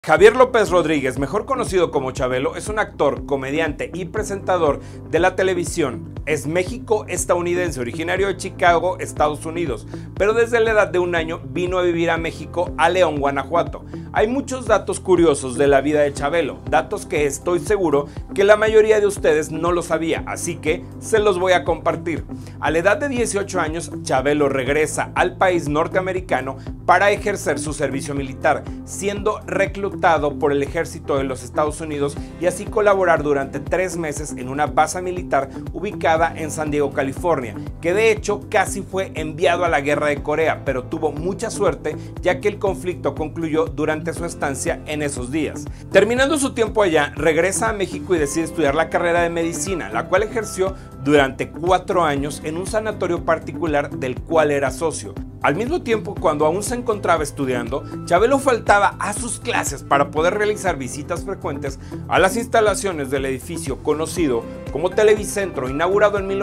Javier López Rodríguez, mejor conocido como Chabelo, es un actor, comediante y presentador de la televisión. Es México-estadounidense, originario de Chicago, Estados Unidos, pero desde la edad de 1 año vino a vivir a México, a León, Guanajuato. Hay muchos datos curiosos de la vida de Chabelo, datos que estoy seguro que la mayoría de ustedes no lo sabía, así que se los voy a compartir. A la edad de 18 años, Chabelo regresa al país norteamericano para ejercer su servicio militar, siendo reclutado por el ejército de los Estados Unidos y así colaborar durante 3 meses en una base militar ubicada en San Diego, California, que de hecho casi fue enviado a la guerra de Corea, pero tuvo mucha suerte ya que el conflicto concluyó durante su estancia en esos días. Terminando su tiempo allá, regresa a México y decide estudiar la carrera de medicina, la cual ejerció durante 4 años en un sanatorio particular del cual era socio. Al mismo tiempo, cuando aún se encontraba estudiando, Chabelo faltaba a sus clases para poder realizar visitas frecuentes a las instalaciones del edificio conocido como Televicentro, inaugurado en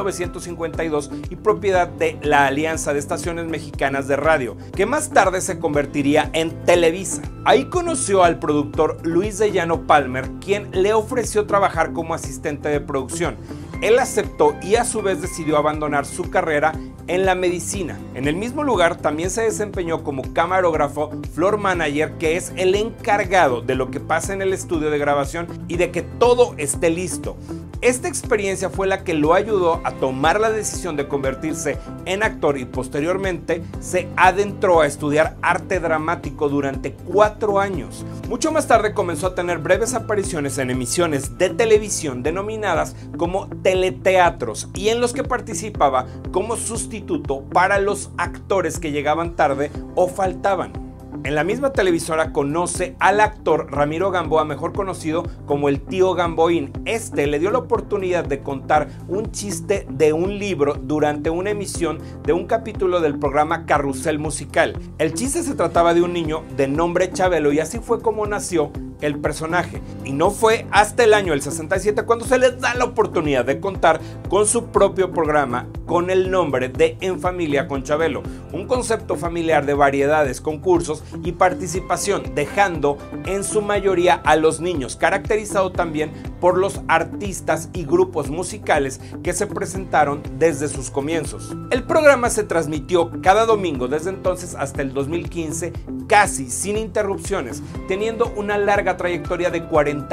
1952 y propiedad de la Alianza de Estaciones Mexicanas de Radio, que más tarde se convertiría en Televisa. Ahí conoció al productor Luis de Llano Palmer, quien le ofreció trabajar como asistente de producción. Él aceptó y a su vez decidió abandonar su carrera en la medicina. En el mismo lugar también se desempeñó como camarógrafo, floor manager, que es el encargado de lo que pasa en el estudio de grabación y de que todo esté listo. Esta experiencia fue la que lo ayudó a tomar la decisión de convertirse en actor y posteriormente se adentró a estudiar arte dramático durante 4 años. Mucho más tarde comenzó a tener breves apariciones en emisiones de televisión denominadas como teleteatros y en los que participaba como sustituto para los actores que llegaban tarde o faltaban. En la misma televisora conoce al actor Ramiro Gamboa, mejor conocido como el Tío Gamboín. Este le dio la oportunidad de contar un chiste de un libro durante una emisión de un capítulo del programa Carrusel Musical. El chiste se trataba de un niño de nombre Chabelo y así fue como nació el personaje. Y no fue hasta el año del 67 cuando se les da la oportunidad de contar con su propio programa con el nombre de En Familia con Chabelo, un concepto familiar de variedades, concursos y participación, dejando en su mayoría a los niños, caracterizado también por los artistas y grupos musicales que se presentaron desde sus comienzos. El programa se transmitió cada domingo desde entonces hasta el 2015, casi sin interrupciones, teniendo una larga trayectoria de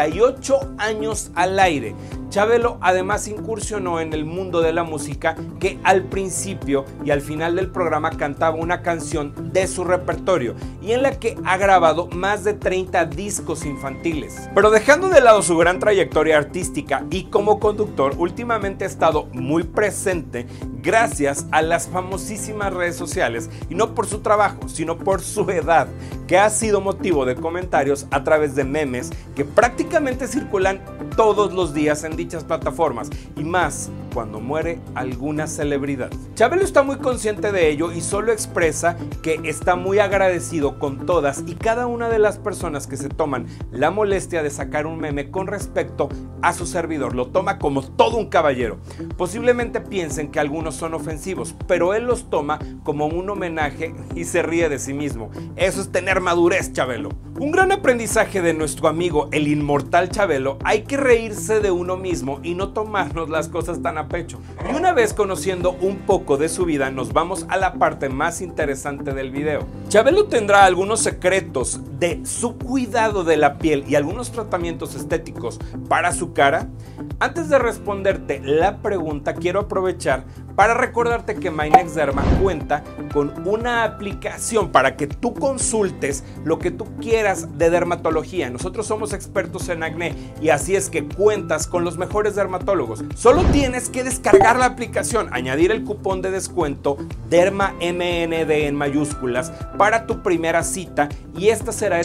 48 años al aire. Chabelo además incursionó en el mundo de la música, que al principio y al final del programa cantaba una canción de su repertorio y en la que ha grabado más de 30 discos infantiles. Pero dejando de lado su gran trayectoria artística y como conductor, últimamente ha estado muy presente gracias a las famosísimas redes sociales, y no por su trabajo, sino por su edad, que ha sido motivo de comentarios a través de memes que prácticamente circulan todos los días en dichas plataformas, y más cuando muere alguna celebridad. Chabelo está muy consciente de ello y solo expresa que está muy agradecido con todas y cada una de las personas que se toman la molestia de sacar un meme con respecto a su servidor. Lo toma como todo un caballero. Posiblemente piensen que algunos son ofensivos, pero él los toma como un homenaje y se ríe de sí mismo. Eso es tener madurez, Chabelo. Un gran aprendizaje de nuestro amigo el inmortal Chabelo: hay que reírse de uno mismo y no tomarnos las cosas tan a pecho. Y una vez conociendo un poco de su vida, nos vamos a la parte más interesante del video. Chabelo tendrá algunos secretos de su cuidado de la piel y algunos tratamientos estéticos para su cara. Antes de responderte la pregunta, quiero aprovechar para recordarte que MyNextDerma cuenta con una aplicación para que tú consultes lo que tú quieras de dermatología. Nosotros somos expertos en acné y así es que cuentas con los mejores dermatólogos. Solo tienes que descargar la aplicación, añadir el cupón de descuento DERMAMND en mayúsculas para tu primera cita y esta será de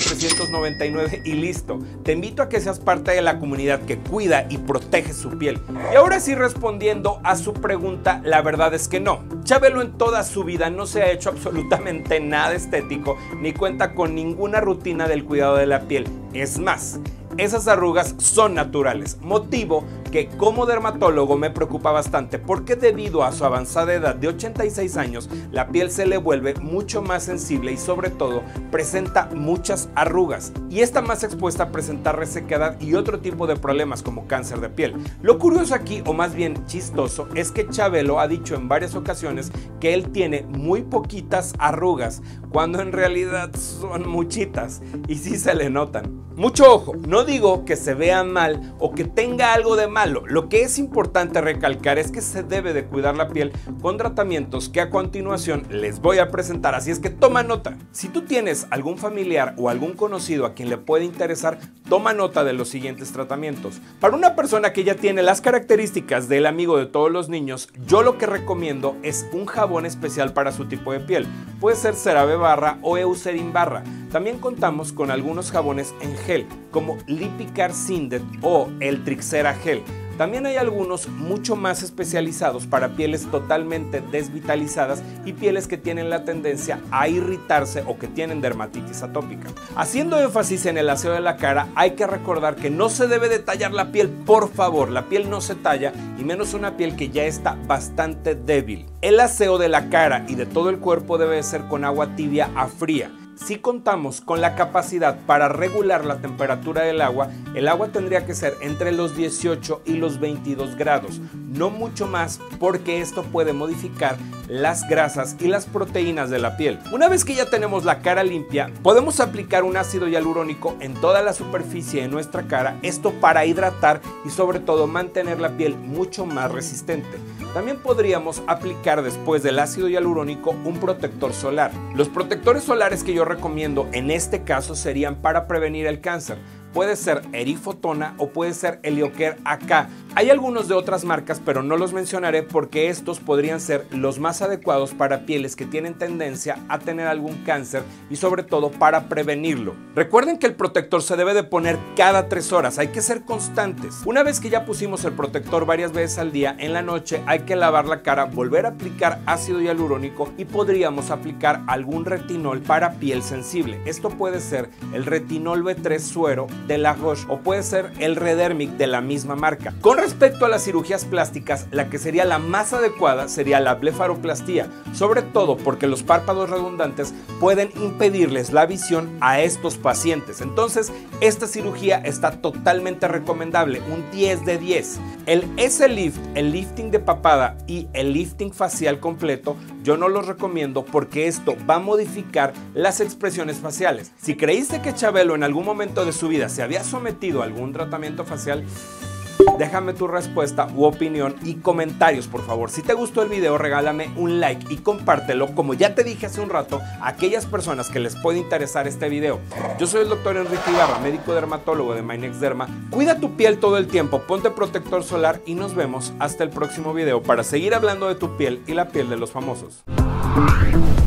399 y listo. Te invito a que seas parte de la comunidad que cuida y protege su piel. Y ahora sí, respondiendo a su pregunta, la verdad es que no. Chabelo en toda su vida no se ha hecho absolutamente nada estético ni cuenta con ninguna rutina del cuidado de la piel. Es más, esas arrugas son naturales, motivo que como dermatólogo me preocupa bastante porque debido a su avanzada edad de 86 años, la piel se le vuelve mucho más sensible y sobre todo presenta muchas arrugas y está más expuesta a presentar resequedad y otro tipo de problemas como cáncer de piel. Lo curioso aquí, o más bien chistoso, es que Chabelo ha dicho en varias ocasiones que él tiene muy poquitas arrugas, cuando en realidad son muchitas y sí se le notan. Mucho ojo, no digo que se vea mal o que tenga algo de malo, lo que es importante recalcar es que se debe de cuidar la piel con tratamientos que a continuación les voy a presentar, así es que toma nota. Si tú tienes algún familiar o algún conocido a quien le puede interesar, toma nota de los siguientes tratamientos. Para una persona que ya tiene las características del amigo de todos los niños, yo lo que recomiendo es un jabón especial para su tipo de piel. Puede ser CeraVe barra o Eucerin barra. También contamos con algunos jabones en gel, como Lipicar Sindet o el Trixera Gel. También hay algunos mucho más especializados para pieles totalmente desvitalizadas y pieles que tienen la tendencia a irritarse o que tienen dermatitis atópica. Haciendo énfasis en el aseo de la cara, hay que recordar que no se debe de tallar la piel, por favor. La piel no se talla y menos una piel que ya está bastante débil. El aseo de la cara y de todo el cuerpo debe ser con agua tibia a fría. Si contamos con la capacidad para regular la temperatura del agua, el agua tendría que ser entre los 18 y los 22 grados, no mucho más porque esto puede modificar las grasas y las proteínas de la piel. Una vez que ya tenemos la cara limpia, podemos aplicar un ácido hialurónico en toda la superficie de nuestra cara, esto para hidratar y sobre todo mantener la piel mucho más resistente. También podríamos aplicar después del ácido hialurónico un protector solar. Los protectores solares que yo recomiendo en este caso serían para prevenir el cáncer. Puede ser Erifotona o puede ser Eliocare AK. Hay algunos de otras marcas, pero no los mencionaré porque estos podrían ser los más adecuados para pieles que tienen tendencia a tener algún cáncer y sobre todo para prevenirlo. Recuerden que el protector se debe de poner cada 3 horas, hay que ser constantes. Una vez que ya pusimos el protector varias veces al día, en la noche hay que lavar la cara, volver a aplicar ácido hialurónico y podríamos aplicar algún retinol para piel sensible. Esto puede ser el retinol B3 suero de La Roche o puede ser el Redermic de la misma marca. Con respecto a las cirugías plásticas, la que sería la más adecuada sería la blefaroplastía, sobre todo porque los párpados redundantes pueden impedirles la visión a estos pacientes. Entonces, esta cirugía está totalmente recomendable, un 10 de 10. El S-Lift, el lifting de papada y el lifting facial completo, yo no los recomiendo porque esto va a modificar las expresiones faciales. Si creíste que Chabelo en algún momento de su vida se había sometido a algún tratamiento facial, déjame tu respuesta u opinión y comentarios, por favor. Si te gustó el video, regálame un like y compártelo, como ya te dije hace un rato, a aquellas personas que les puede interesar este video. Yo soy el doctor Enrique Ibarra, médico dermatólogo de MyNextDerma. Cuida tu piel todo el tiempo, ponte protector solar y nos vemos hasta el próximo video para seguir hablando de tu piel y la piel de los famosos.